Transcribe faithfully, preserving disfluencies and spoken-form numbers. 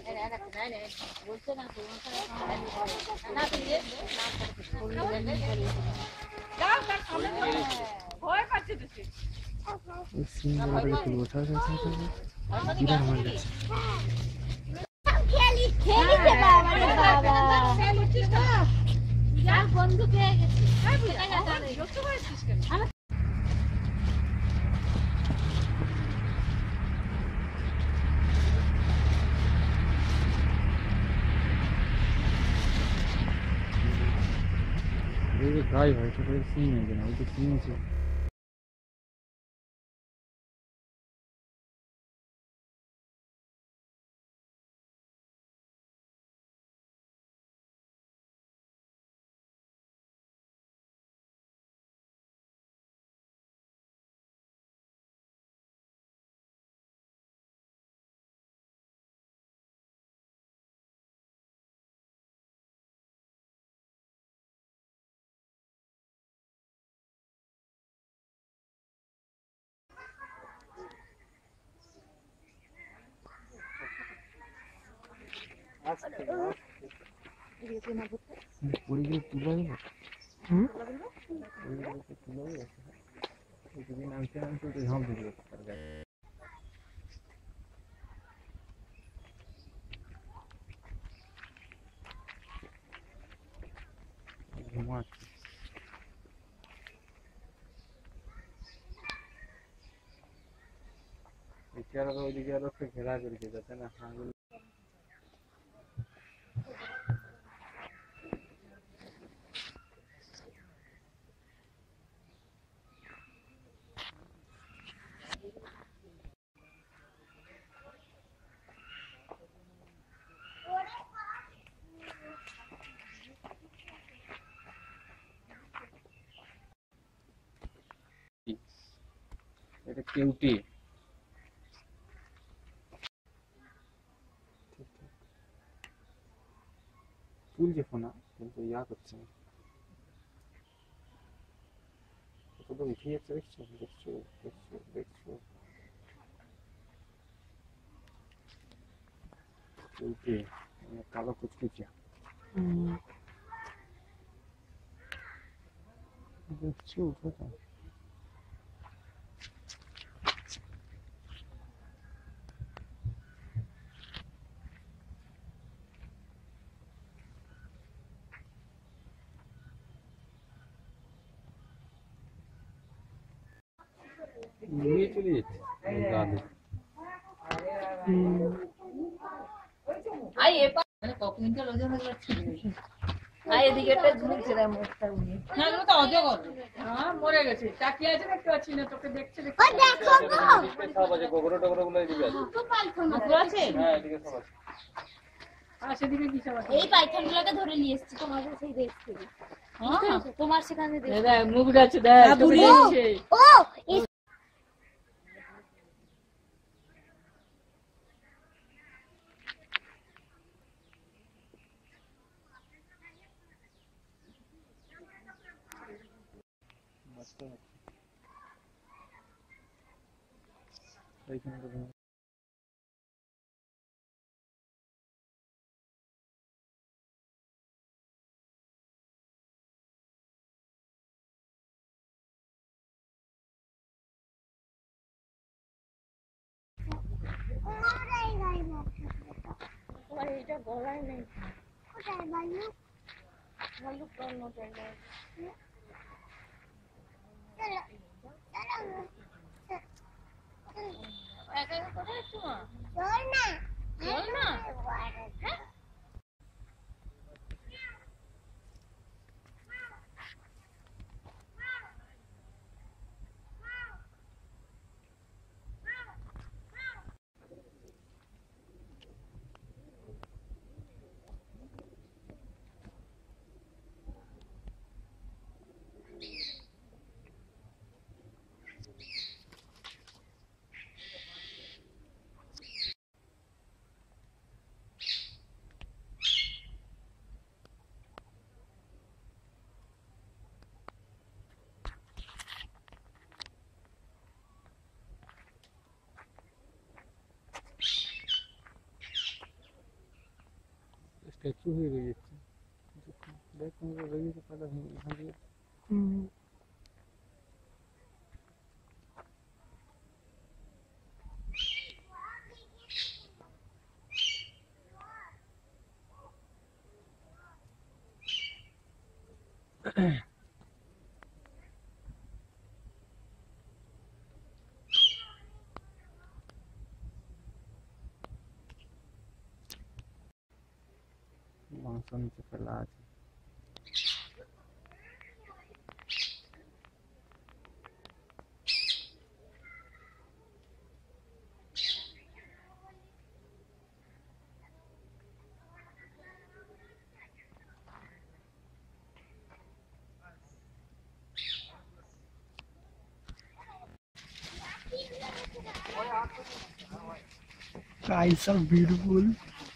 ভয় পাচ্ছে তো সে সিঙ্গারে তুলবো ছাড় ছাড় ছাড় ছাড় বিরাট ভালো লাগছে খেলি খেলি দে বাবা রে বাবা যার বন্ধু পেয়ে গেছি যত হয়েছিস কেন এই যে গাই হয় সেটা সিং আছে না ওই তো সিং আছে পরিগুলো তুলা গেল হুম পরিগুলোকে তুলা গেল যদি নামতে নামতে তো ঝাঁপ দিতে তার গায়ে ঘুমাচ্ছে এছাড়া তো ওইদিকে আরো একটা ঘেরা করেছে যাতে না হাঁগুলো এটা কেউটি তুলছে ফোনা কিন্তু ইয়া করছে না কতটা উঠে যাচ্ছে দেখছো দেখছো দেখছো দেখছো কেউটি কালো কুচকুচে দেখছো উঠে তো নিয়ে চলে যাচ্ছে গালে আই এ পা মানে কপিনটা লজে হয়ে যাচ্ছে আই এদিকে একটা ঝুলছে রে মোটটা উনি না এগুলো তো অজগর হ্যাঁ মরে গেছে তাকিয়ে আছে দেখতে পাচ্ছি না তোকে দেখছে দেখতে ও দেখো গো সব আছে গোবর টোবর গুলো এদিকে আছে তো পাইথন আছে হ্যাঁ এদিকে সব আছে আর সেদিকে কি সব আছে এই পাইথন গুলোকে ধরে নিয়ে এসেছি তোমার সেই দেশ থেকে হ্যাঁ তোমার সেখানে দেশ দেখ মুখ ডাচ্ছে দেখ তোকে দেখছে ও এই এইখানে কোথায় গাইব তোমার এইটা গলায় নেই কোথায় বালু বালু কোন জায়গায় চলো চলো একা একা কোথায় যাচ্ছ মা চল না চল না হ্যাঁ স্ট্যাচু হয়ে রয়েছে দেখ তোমরা রয়েছে পাতা ভাঙিয়ে হুম মাংস নিচে ফেলা আছে guys are beautiful